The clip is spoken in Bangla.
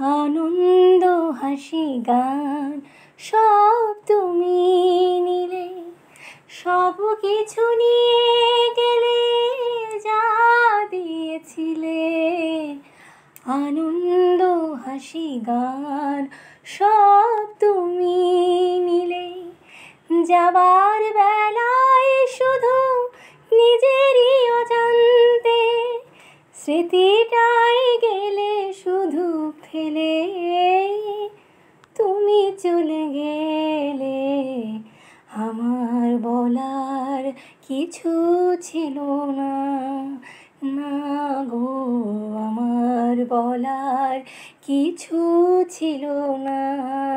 আনন্দ হাসি গান সব তুমি নিলে, সব কিছু নিয়ে গেলে যা দিয়েছিলে। আনন্দ হাসি গান সব তুমি নিলে, যাবার বেলায় শুধু নিজেরই অজান্তে স্মৃতিটাই গেলে শুধু ফেলে। তুমি চলে গেলে, আমার বলার কিছু ছিল না, না গো আমার বলার কিছু ছিল না।